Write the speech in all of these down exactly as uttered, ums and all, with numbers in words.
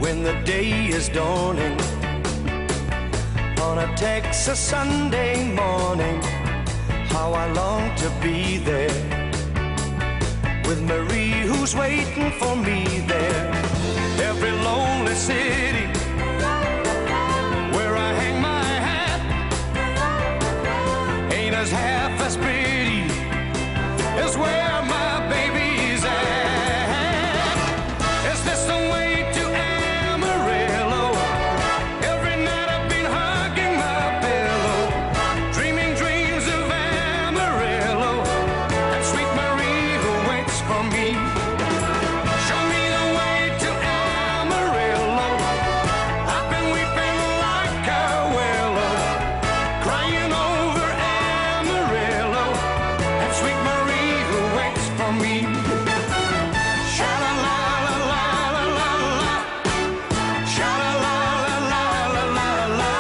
when the day is dawning. On a Texas Sunday morning, how I long to be there, with Marie who's waiting for me there. Every lonely city where I hang my hat ain't as half as pretty as where my baby's at. Is this the way to Amarillo? Every night I've been hugging my pillow, dreaming dreams of Amarillo and sweet Marie who waits for me. Show me the way to Amarillo. I've been weeping like a willow, crying over Amarillo and sweet Marie who waits for me. Sha-la-la-la-la-la-la-la, sha-la-la-la-la-la-la,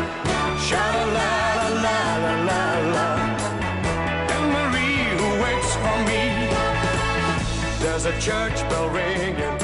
sha-la-la-la-la-la-la, and Marie who waits for me. There's a church bell ringing